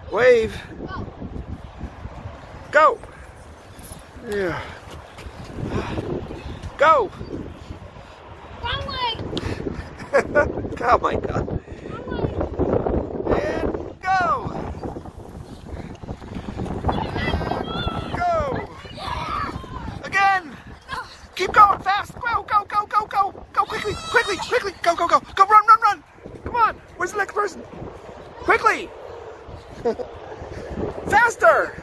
Wave. Go. Yeah. Go. Wrong way. Oh my God. Wrong way. And go. Go. Again. Keep going fast. Go, go, go, go, go. Go quickly, quickly, quickly. Go, go, go. Go, run, run, run. Come on. Where's the next person? Quickly. Faster.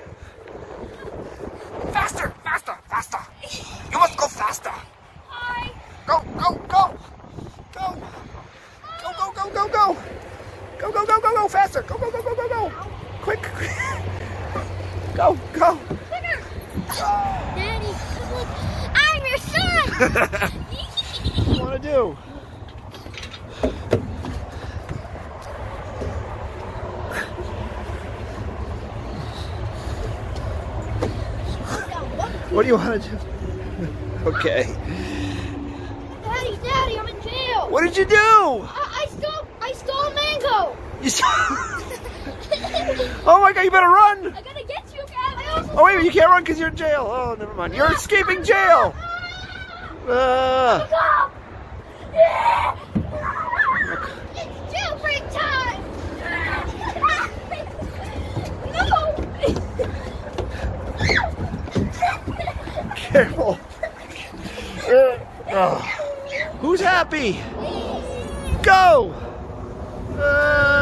Faster, faster, faster. You must go faster. Hi. Go, go, go. Go. Go, go, go, go, go. Go, go, go, go, go. Faster. Go, go, go, go, go, go. Quick, quick. Go, go. Quicker. Daddy, look, I'm your son. What do you want to do? What do you want to do? Okay. Daddy, I'm in jail. What did you do? I stole a mango. You Oh my God, you better run. I gotta get you, guys. Oh wait, you can't run because you're in jail. Oh, never mind. You're escaping jail. Go. It's jailbreak time. No. Careful. Who's happy? Go.